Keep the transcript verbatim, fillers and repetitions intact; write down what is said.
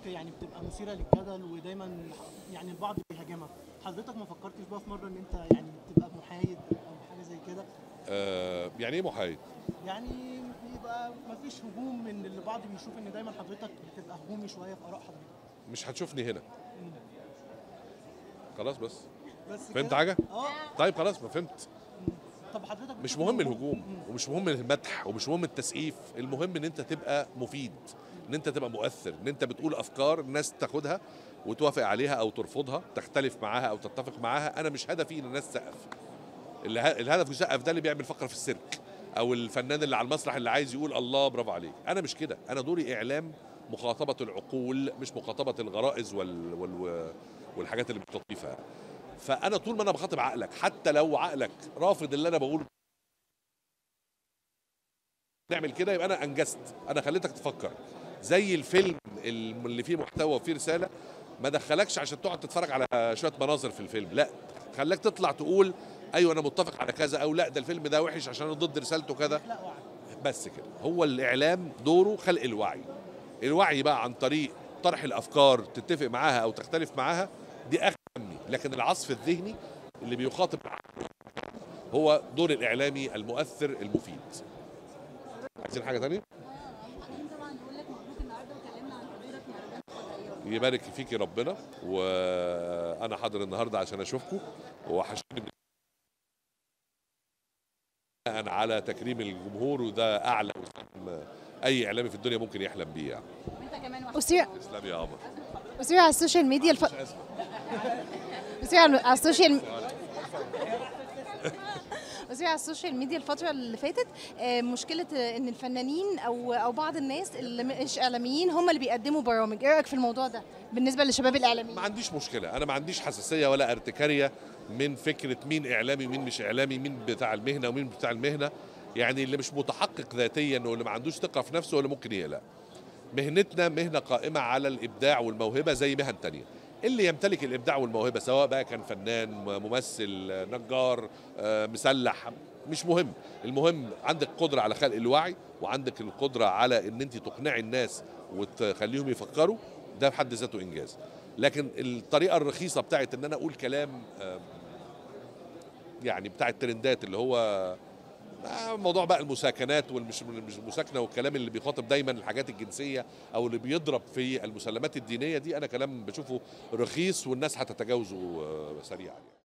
يعني بتبقى مثيره للجدل ودايما يعني البعض بيهاجمها، حضرتك ما فكرتش بقى في مره ان انت يعني تبقى محايد او حاجه زي كده؟ آه يعني ايه محايد؟ يعني يبقى ما فيش هجوم من اللي البعض بيشوف ان دايما حضرتك بتبقى هجومي شويه في اراء حضرتك. مش هتشوفني هنا. خلاص بس. بس فهمت كده؟ حاجه؟ اه. طيب خلاص ما فهمت. طب حضرتك مش بتشوف مهم الهجوم الهجوم ومش مهم المدح ومش مهم التسقيف، المهم ان انت تبقى مفيد، ان انت تبقى مؤثر، ان انت بتقول افكار الناس تاخدها وتوافق عليها او ترفضها، تختلف معاها او تتفق معاها. انا مش هدفي ان الناس تسقف. اله- الهدف يسقف ده اللي بيعمل فقره في السيرك، او الفنان اللي على المسرح اللي عايز يقول الله برافو عليك. انا مش كده، انا دوري اعلام مخاطبه العقول مش مخاطبه الغرائز وال... وال... والحاجات اللي بتطيفها. فانا طول ما انا بخاطب عقلك، حتى لو عقلك رافض اللي انا بقوله نعمل كده، يبقى انا انجزت، انا خليتك تفكر. زي الفيلم اللي فيه محتوى وفيه رساله، ما دخلكش عشان تقعد تتفرج على شويه مناظر في الفيلم، لا، خلاك تطلع تقول ايوه انا متفق على كذا، او لا ده الفيلم ده وحش عشان انا ضد رسالته كذا. بس كده، هو الاعلام دوره خلق الوعي. الوعي بقى عن طريق طرح الافكار تتفق معاها او تختلف معاها، دي اهمي. لكن العصف الذهني اللي بيخاطب هو دور الاعلامي المؤثر المفيد. عايزين حاجه ثانيه؟ يبارك فيكي ربنا، وانا حاضر النهارده عشان اشوفكم، وحشوني بناء على تكريم الجمهور، وده اعلى وسام اي اعلامي في الدنيا ممكن يحلم بيه يعني. أثير تسلمي يا قمر. أثير على السوشيال ميديا الف... مش اسف. أثير على على السوشيال أثير على السوشيال ميديا الفترة اللي فاتت آه، مشكلة آه، إن الفنانين أو أو بعض الناس اللي مش إعلاميين هم اللي بيقدموا برامج، إيه رأيك في الموضوع ده بالنسبة للشباب الإعلاميين؟ ما عنديش مشكله، انا ما عنديش حساسيه ولا ارتكاريه من فكره مين اعلامي ومين مش اعلامي، مين بتاع المهنه ومين بتاع المهنه. يعني اللي مش متحقق ذاتيا واللي ما عندوش ثقه في نفسه ولا ممكن يقلق. مهنتنا مهنه قائمه على الابداع والموهبه زي مهن تانية. اللي يمتلك الابداع والموهبه سواء بقى كان فنان، ممثل، نجار، آه، مسلح، مش مهم. المهم عندك قدره على خلق الوعي، وعندك القدره على ان انت تقنعي الناس وتخليهم يفكروا، ده في حد ذاته انجاز. لكن الطريقه الرخيصه بتاعت ان انا اقول كلام آه، يعني بتاع الترندات، اللي هو آه، موضوع بقى المساكنات والمش مش المساكنه، والكلام اللي بيخاطب دايما الحاجات الجنسيه او اللي بيضرب في المسلمات الدينيه دي، انا كلام بشوفه رخيص والناس هتتجاوزه آه، سريعا يعني.